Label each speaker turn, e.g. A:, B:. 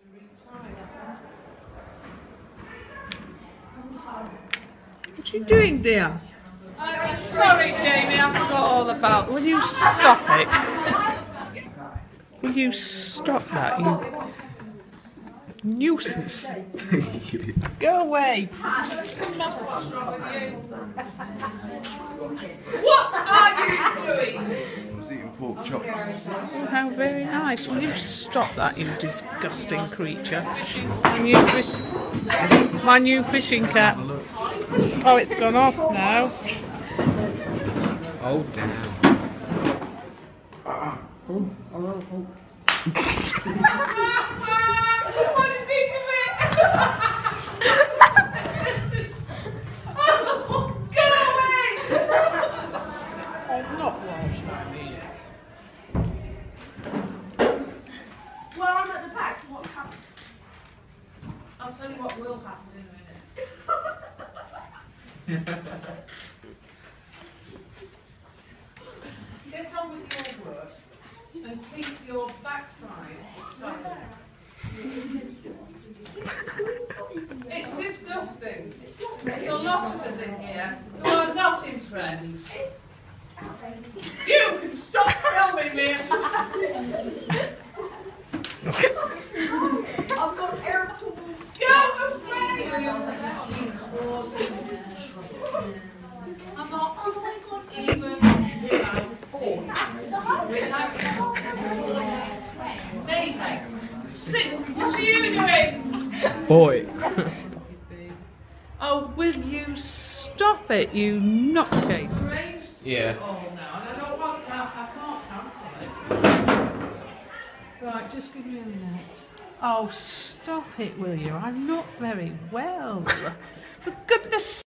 A: What are you doing, dear? Sorry, Jamie, I forgot all about. Will you stop it? Will you stop that, you nuisance? Go away. What are you doing?
B: I was eating pork chops.
A: Oh, how very nice. Will you stop that, you disgusting creature? My new fishing cap. Oh, it's gone off now.
B: Oh, damn.
A: What do you think of it? Oh, go away! Oh, not whilst I'm here.
C: Well, I'm at the back, so what happened?
A: I'll tell you what will happen in a minute. Get on with your work and keep your backside silent. It's disgusting. There's a lot of us in here who are not impressed. You can stop filming me as well.
C: I've got air tools.
A: Go away! I'm not even Mayhem. Sit! What are you doing?
B: Boy.
A: Oh, will you stop it, you nutcase?
B: Yeah.
A: Oh, no, and I don't want to. I can't cancel it. Right, just give me a minute. Oh, stop it, will you? I'm not very well. For goodness